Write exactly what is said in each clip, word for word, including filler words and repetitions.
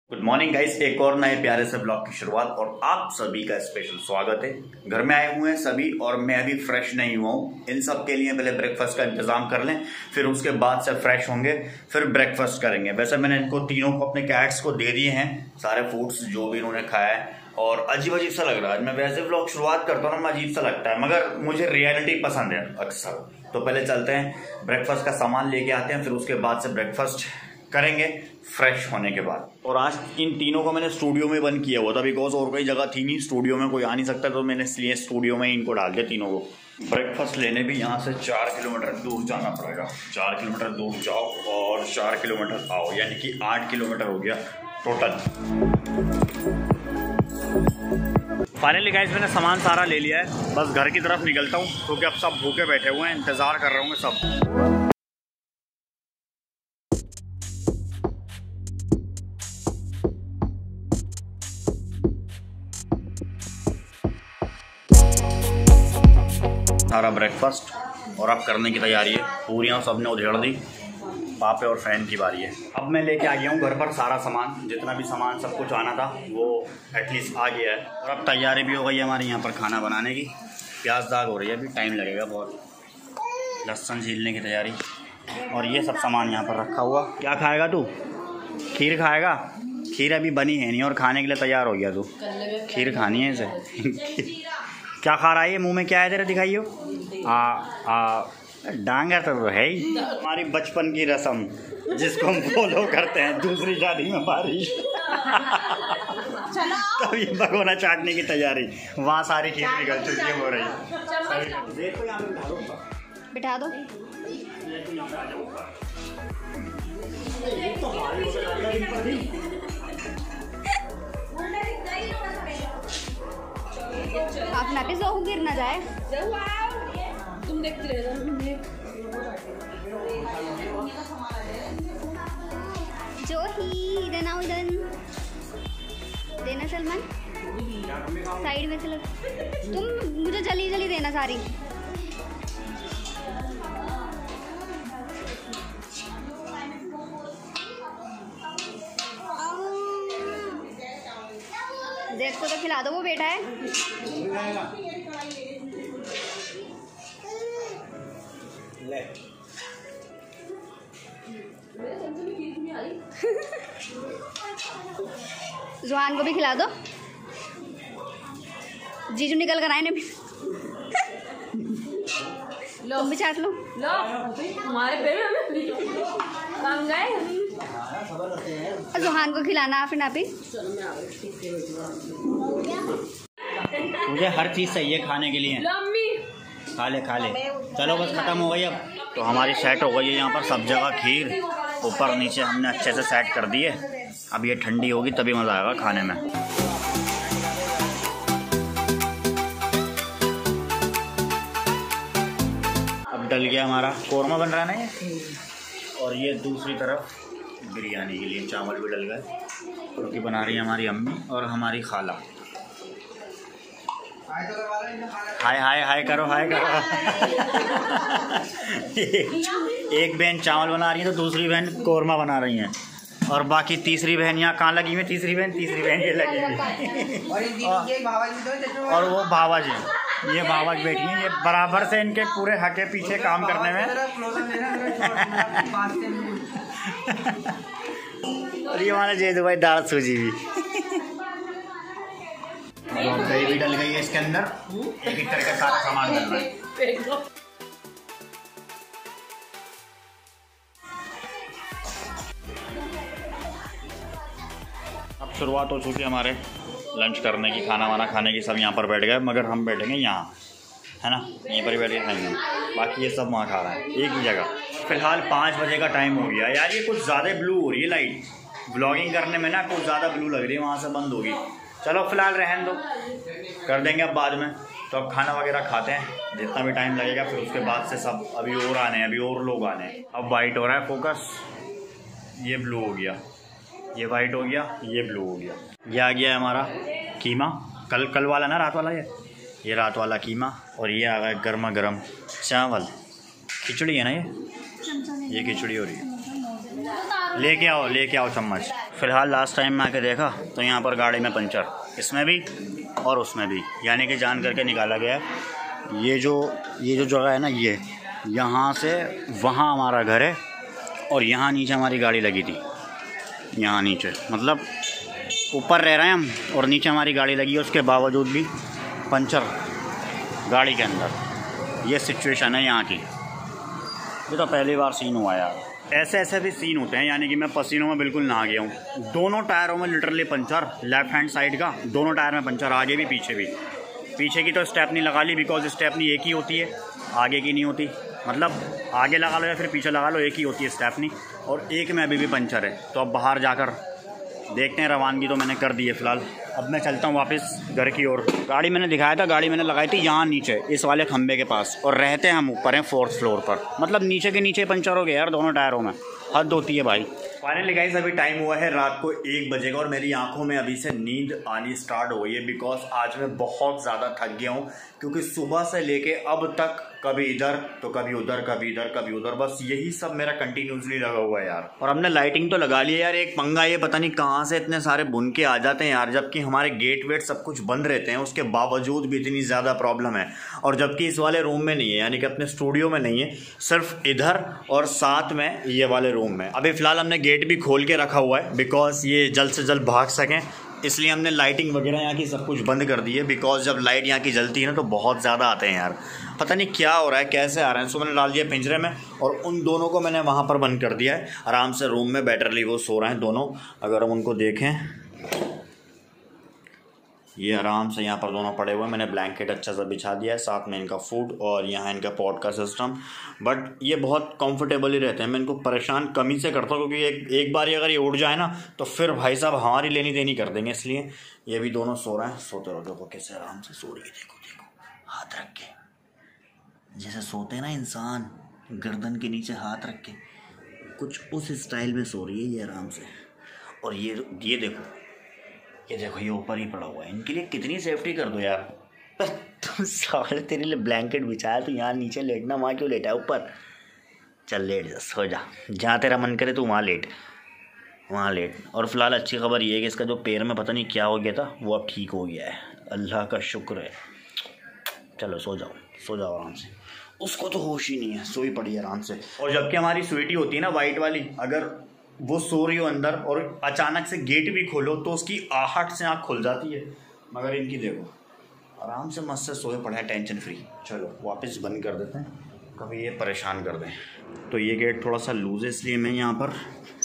Good morning guys, एक और नए प्यारे से ब्लॉग की शुरुआत और आप सभी का स्पेशल स्वागत है। घर में आए हुए हैं सभी और मैं अभी फ्रेश नहीं हुआ हूँ। इन सब के लिए पहले ब्रेकफास्ट का इंतजाम कर लें, फिर उसके बाद से फ्रेश होंगे, फिर ब्रेकफास्ट करेंगे। वैसे मैंने इनको तीनों को, अपने कैट्स को दे दिए हैं सारे फूड्स जो भी इन्होंने खाया है। और अजीब अजीब सा लग रहा है, मैं वैसे ब्लॉग शुरुआत करता हूँ ना, मैं अजीब सा लगता है, मगर मुझे रियलिटी पसंद है अक्सर। तो पहले चलते हैं, ब्रेकफास्ट का सामान लेके आते हैं, फिर उसके बाद से ब्रेकफास्ट करेंगे फ्रेश होने के बाद। और आज इन तीनों को मैंने स्टूडियो में बंद किया हुआ था, बिकॉज और कोई जगह थी नहीं, स्टूडियो में कोई आ नहीं सकता, तो मैंने इसलिए स्टूडियो में इनको डाल दिया तीनों को। ब्रेकफास्ट लेने भी यहाँ से चार किलोमीटर दूर जाना पड़ेगा। चार किलोमीटर दूर जाओ और चार किलोमीटर आओ, यानी कि आठ किलोमीटर हो गया टोटल। फाइनली गाइस, मैंने सामान सारा ले लिया है, बस घर की तरफ निकलता हूँ क्योंकि अब सब भूखे बैठे हुए हैं, इंतजार कर रहे होंगे सब। सारा ब्रेकफास्ट और अब करने की तैयारी है। पूरियाँ सबने उधेड़ दी, पापे और फैन की बारी है। अब मैं लेके आ गया हूँ घर पर सारा सामान, जितना भी सामान सब कुछ आना था वो एटलीस्ट आ गया है। और अब तैयारी भी हो गई है हमारे यहाँ पर खाना बनाने की। प्याज दाग हो रही है, अभी टाइम लगेगा बहुत। लहसुन छीलने की तैयारी और ये सब सामान यहाँ पर रखा हुआ। क्या खाएगा तू? खीर खाएगा? खीर अभी बनी है नहीं और खाने के लिए तैयार हो गया तू। खीर खानी है इसे। क्या खा रहा है ये? मुंह में क्या है तेरे, दिखाइयो। आ आ डांगर तो है ही। हमारी बचपन की रस्म जिसको हम फॉलो करते हैं, दूसरी शादी में बारिश। तब ये भगोना चाटने की तैयारी, वहाँ सारी खीर निकल चुकी है, हो रही है। बिठा दो। आप ना जाओ, गिर ना जाए। तुम देखते रहो। जो ही इधर आओ, इधर देना सलमान, साइड में से लग। तुम मुझे जल्दी जल्दी देना सारी। देखो तो खिला दो, वो बैठा है। ले। जुहान को भी खिला दो। जीजू निकल कर आए ने भी। तुम भी चाट लो। लो हमारे पेड़ काम गए। जुहान को खिलाना फिर नापी। मुझे हर चीज़ चाहिए खाने के लिए। खा ले खा ले। चलो बस खत्म हो गई अब। तो हमारी सेट हो गई है यहाँ पर सब जगह खीर, ऊपर नीचे हमने अच्छे से सेट कर दिए। अब ये ठंडी होगी तभी मज़ा आएगा खाने में। अब डल गया हमारा कोरमा, बन रहा है ना ये। और ये दूसरी तरफ बिरयानी के लिए चावल भी डल गए, क्योंकि बना रही है हमारी अम्मी और हमारी खाला। हाय हाय हाय करो, हाय करो। एक बहन चावल बना रही है तो दूसरी बहन कोरमा बना रही हैं, और बाकी तीसरी बहन यहाँ कहाँ लगी हुई? तीसरी बहन तीसरी बहन ये लगी हुई। और, और वो भावा जी, ये भावा जी बैठी हैं, ये बराबर से इनके पूरे हके पीछे काम करने में। और ये हमारा जेदू भाई दाल सूजी भी। दही भी डल गई है इसके अंदर, एक एक करके सारा सामान डल रहा है। अब शुरुआत हो चुकी है हमारे लंच करने की, खाना वाना खाने की। सब यहाँ पर बैठ गए, मगर हम बैठेंगे यहाँ, है ना, यहीं पर ही बैठ के खाएंगे। बाकी ये सब वहाँ खा रहा है एक ही जगह। फिलहाल पाँच बजे का टाइम हो गया यार। ये कुछ ज़्यादा ब्लू हो रही है लाइट, व्लॉगिंग करने में ना कुछ ज़्यादा ब्लू लग रही है। वहाँ से बंद होगी। चलो फिलहाल रहने दो, कर देंगे अब बाद में। तो अब खाना वगैरह खाते हैं, जितना भी टाइम लगेगा, फिर उसके बाद से सब अभी और आने हैं, अभी और लोग आने हैं। अब वाइट हो रहा है फोकस, ये ब्लू हो गया, ये वाइट हो गया, ये ब्लू हो गया। ये आ गया है हमारा कीमा, कल कल वाला ना, रात वाला। ये ये रात वाला कीमा, और ये आ गया गर्मा गर्म चावल। खिचड़ी है ना ये ये खिचड़ी हो रही है। लेके आओ लेके आओ चम्मच। फ़िलहाल लास्ट टाइम में आके देखा तो यहाँ पर गाड़ी में पंचर, इसमें भी और उसमें भी, यानी कि जान करके निकाला गया है। ये जो ये जो जगह है ना, ये यहाँ से वहाँ हमारा घर है और यहाँ नीचे हमारी गाड़ी लगी थी। यहाँ नीचे मतलब ऊपर रह रहे हैं हम और नीचे हमारी गाड़ी लगी है, उसके बावजूद भी पंचर गाड़ी के अंदर। ये सिचुएशन है यहाँ की। ये तो पहली बार सीन हुआ यार। ऐसे ऐसे भी सीन होते हैं, यानी कि मैं पसीनों में बिल्कुल नहा गया हूँ। दोनों टायरों में literally puncture, left hand side का दोनों टायर में पंचर, आगे भी पीछे भी। पीछे की तो स्टेपनी लगा ली, बिकॉज स्टेपनी एक ही होती है, आगे की नहीं होती। मतलब आगे लगा लो या फिर पीछे लगा लो, एक ही होती है स्टेपनी। और एक में अभी भी पंचर है, तो अब बाहर जाकर देखते हैं। रवानगी तो मैंने कर दी है फ़िलहाल। अब मैं चलता हूँ वापस घर की ओर। गाड़ी मैंने दिखाया था, गाड़ी मैंने लगाई थी यहाँ नीचे इस वाले खंबे के पास, और रहते हैं हम ऊपर हैं फोर्थ फ्लोर पर। मतलब नीचे के नीचे पंचर हो गया यार दोनों टायरों में। हद होती है भाई। फाइनली गाइस अभी टाइम हुआ है रात को एक बजे का और मेरी आंखों में अभी से नींद आनी स्टार्ट हो गई है, बिकॉज आज मैं बहुत ज़्यादा थक गया हूँ। क्योंकि सुबह से लेके अब तक कभी इधर तो कभी उधर, कभी इधर कभी उधर, बस यही सब मेरा कंटिन्यूसली लगा हुआ है यार। और हमने लाइटिंग तो लगा ली है यार। एक पंगा ये, पता नहीं कहाँ से इतने सारे बुन के आ जाते हैं यार, जबकि हमारे गेट वेट सब कुछ बंद रहते हैं, उसके बावजूद भी इतनी ज़्यादा प्रॉब्लम है। और जबकि इस वाले रूम में नहीं है, यानी कि अपने स्टूडियो में नहीं है, सिर्फ इधर और साथ में ये वाले रूम में। अभी फ़िलहाल हमने गेट भी खोल के रखा हुआ है, बिकॉज ये जल्द से जल्द भाग सकें, इसलिए हमने लाइटिंग वगैरह यहाँ की सब कुछ बंद कर दी है। बिकॉज जब लाइट यहाँ की जलती है ना तो बहुत ज़्यादा आते हैं यार, पता नहीं क्या हो रहा है, कैसे आ रहे हैं। सो मैंने डाल दिया पिंजरे में और उन दोनों को मैंने वहाँ पर बंद कर दिया है। आराम से रूम में बेटरली वो सो रहे हैं दोनों। अगर हम उनको देखें, ये आराम से यहाँ पर दोनों पड़े हुए हैं। मैंने ब्लैंकेट अच्छा सा बिछा दिया है, साथ में इनका फूड और यहाँ इनका पॉट का सिस्टम। बट ये बहुत कंफर्टेबल ही रहते हैं। मैं इनको परेशान कम ही से करता हूँ, क्योंकि एक एक बार अगर ये उड़ जाए ना तो फिर भाई साहब हमारी लेनी देनी कर देंगे। इसलिए ये भी दोनों सो रहे हैं। सोते रहो, देखो कैसे आराम से सो रही है। देखो देखो हाथ रख के, जैसे सोते हैं ना इंसान, गर्दन के नीचे हाथ रख के, कुछ उस स्टाइल में सो रही है ये आराम से। और ये ये देखो, ये देखो ये ऊपर ही पड़ा हुआ है। इनके लिए कितनी सेफ्टी कर दो यार। तुम साले, तेरे लिए ब्लैंकेट बिछाया तो यहाँ नीचे लेटना, वहाँ क्यों लेटा है ऊपर? चल लेट जा, सो जा, जहाँ तेरा मन करे तू वहाँ लेट, वहाँ लेट। और फिलहाल अच्छी खबर ये है कि इसका जो पैर में पता नहीं क्या हो गया था वो अब ठीक हो गया है, अल्लाह का शुक्र है। चलो सो जाओ, सो जाओ आराम से। उसको तो होश ही नहीं है, सोई पड़ी है आराम से। और जबकि हमारी स्वीटी होती है ना वाइट वाली, अगर वो सो रही हो अंदर और अचानक से गेट भी खोलो तो उसकी आहट से आँख खुल जाती है। मगर इनकी देखो आराम से मस्त से सोए पड़े हैं, टेंशन फ्री। चलो वापस बंद कर देते हैं, कभी ये परेशान कर दें। तो ये गेट थोड़ा सा लूज है, इसलिए मैं यहाँ पर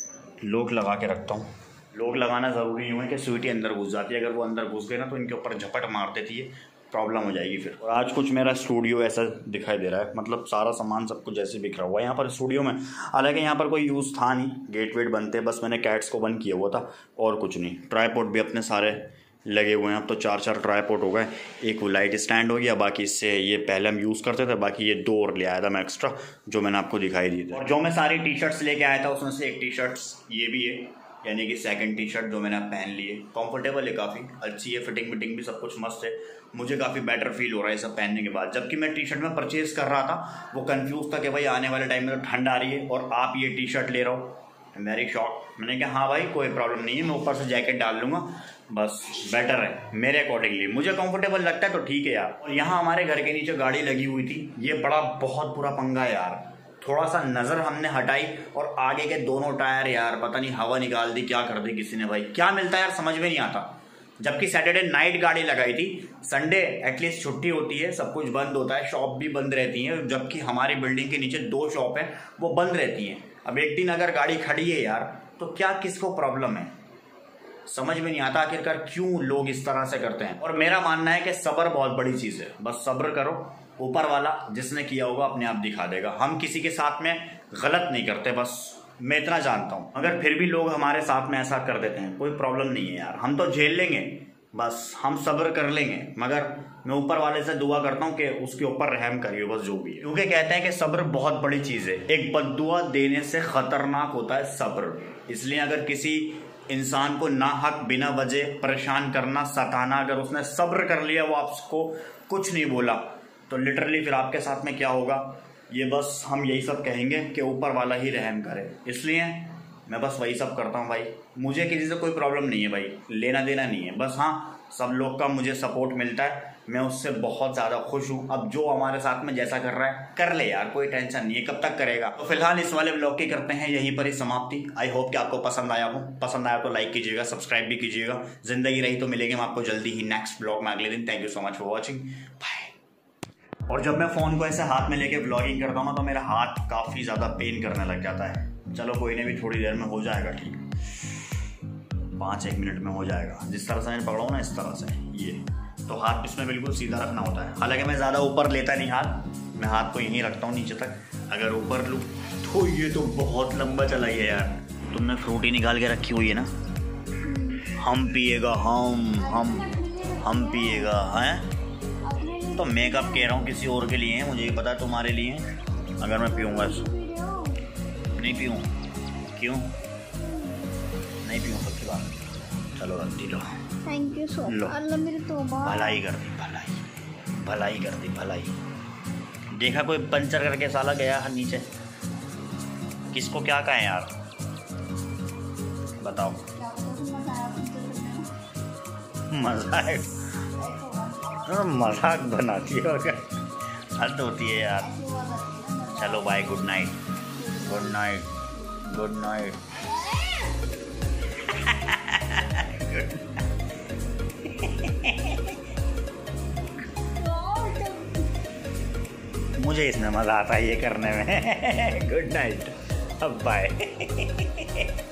लॉक लगा के रखता हूँ। लॉक लगाना ज़रूरी यूँ है कि स्वीटी अंदर घुस जाती है। अगर वो अंदर घुस गए ना तो इनके ऊपर झपट मार देती है, प्रॉब्लम हो जाएगी फिर। और आज कुछ मेरा स्टूडियो ऐसा दिखाई दे रहा है, मतलब सारा सामान सब कुछ ऐसे बिखरा हुआ है यहाँ पर स्टूडियो में। हालांकि यहाँ पर कोई यूज़ था नहीं, गेट वेट बनते, बस मैंने कैट्स को बंद किया हुआ था और कुछ नहीं। ट्राईपॉड भी अपने सारे लगे हुए हैं, अब तो चार चार ट्राईपॉड हो गए। एक वो लाइट स्टैंड हो गया, बाकी इससे ये पहले हम यूज़ करते थे, बाकी ये दो और ले आया था मैं एक्स्ट्रा, जो मैंने आपको दिखाई दी थी। और जो मैं सारी टी शर्ट्स लेके आया था उसमें से एक टी शर्ट्स ये भी है, यानी कि सेकंड टी शर्ट जो मैंने पहन ली है। कंफर्टेबल है, काफ़ी अच्छी है, फिटिंग विटिंग भी सब कुछ मस्त है। मुझे काफ़ी बेटर फील हो रहा है सब पहनने के बाद। जबकि मैं टी शर्ट में परचेज कर रहा था, वो कंफ्यूज था कि भाई आने वाले टाइम में तो ठंड आ रही है और आप ये टी शर्ट ले रहे हो। Very shock. मैंने कहा हाँ भाई कोई प्रॉब्लम नहीं है, मैं ऊपर से जैकेट डाल लूँगा, बस बेटर है मेरे अकॉर्डिंगली। मुझे कंफर्टेबल लगता है तो ठीक है यार। और यहाँ हमारे घर के नीचे गाड़ी लगी हुई थी, ये बड़ा बहुत बुरा पंगा है यार। थोड़ा सा नज़र हमने हटाई और आगे के दोनों टायर यार पता नहीं हवा निकाल दी, क्या कर दी किसी ने भाई। क्या मिलता है यार समझ में नहीं आता। जबकि सैटरडे नाइट गाड़ी लगाई थी, संडे एटलीस्ट छुट्टी होती है, सब कुछ बंद होता है, शॉप भी बंद रहती हैं। जबकि हमारी बिल्डिंग के नीचे दो शॉप है वो बंद रहती हैं। अब एक दिन अगर गाड़ी खड़ी है यार तो क्या किसको प्रॉब्लम है, समझ में नहीं आता आखिरकार क्यों लोग इस तरह से करते हैं। और मेरा मानना है कि सब्र बहुत बड़ी चीज़ है, बस सब्र करो, ऊपर वाला जिसने किया होगा अपने आप दिखा देगा। हम किसी के साथ में गलत नहीं करते, बस मैं इतना जानता हूँ। अगर फिर भी लोग हमारे साथ में ऐसा कर देते हैं कोई प्रॉब्लम नहीं है यार, हम तो झेल लेंगे, बस हम सब्र कर लेंगे। मगर मैं ऊपर वाले से दुआ करता हूँ कि उसके ऊपर रहम करिए, बस जो भी है। क्योंकि कहते हैं कि सब्र बहुत बड़ी चीज़ है, एक बद्दुआ देने से खतरनाक होता है सब्र। इसलिए अगर किसी इंसान को ना हक बिना वजह परेशान करना, सताना, अगर उसने सब्र कर लिया, वो आपको कुछ नहीं बोला, तो लिटरली फिर आपके साथ में क्या होगा, ये बस हम यही सब कहेंगे कि ऊपर वाला ही रहम करे। इसलिए मैं बस वही सब करता हूँ भाई। मुझे किसी से कोई प्रॉब्लम नहीं है भाई, लेना देना नहीं है। बस हाँ, सब लोग का मुझे सपोर्ट मिलता है, मैं उससे बहुत ज़्यादा खुश हूँ। अब जो हमारे साथ में जैसा कर रहा है कर ले यार, कोई टेंशन नहीं है, कब तक करेगा। तो फिलहाल इस वाले ब्लॉग की करते हैं यहीं पर ही समाप्ति। आई होप कि आपको पसंद आया हो। पसंद आया तो लाइक कीजिएगा, सब्सक्राइब भी कीजिएगा। जिंदगी रही तो मिलेंगे हम आपको जल्दी ही नेक्स्ट ब्लॉग में अगले दिन। Thank you so much for watching, bye. और जब मैं फ़ोन को ऐसे हाथ में लेके ब्लॉगिंग करता हूँ ना तो मेरा हाथ काफ़ी ज़्यादा पेन करने लग जाता है। चलो कोई नहीं, भी थोड़ी देर में हो जाएगा ठीक, पाँच एक मिनट में हो जाएगा। जिस तरह से मैंने पकड़ा हूँ ना, इस तरह से ये, तो हाथ इसमें बिल्कुल सीधा रखना होता है। हालांकि मैं ज़्यादा ऊपर लेता नहीं हाथ, मैं हाथ को यहीं रखता हूँ नीचे तक। अगर ऊपर लूँ तो ये तो बहुत लंबा चला है यार। तुमने फ्रूटी निकाल के रखी हुई है ना, हम पिएगा, हम हम हम पिएगा हैं। तो मेकअप कह रहा हूँ किसी और के लिए है, मुझे भी पता तुम्हारे लिए है। अगर मैं पीऊँगा नहीं पीऊँ, क्यों नहीं पीऊँ सबकी बात। चलो रख लो। Thank you so much. अल्लाह मेरी तौबा, भलाई कर दी, भलाई भलाई कर दी, भलाई। देखा कोई पंचर करके साला गया है नीचे, किसको क्या कहें यार, बताओ। मजाक मजाक बनाती है और क्या, हद होती है यार। चलो bye, good night, good night, good night. मुझे इसमें मज़ा आता है ये करने में। गुड नाइट, अब बाय।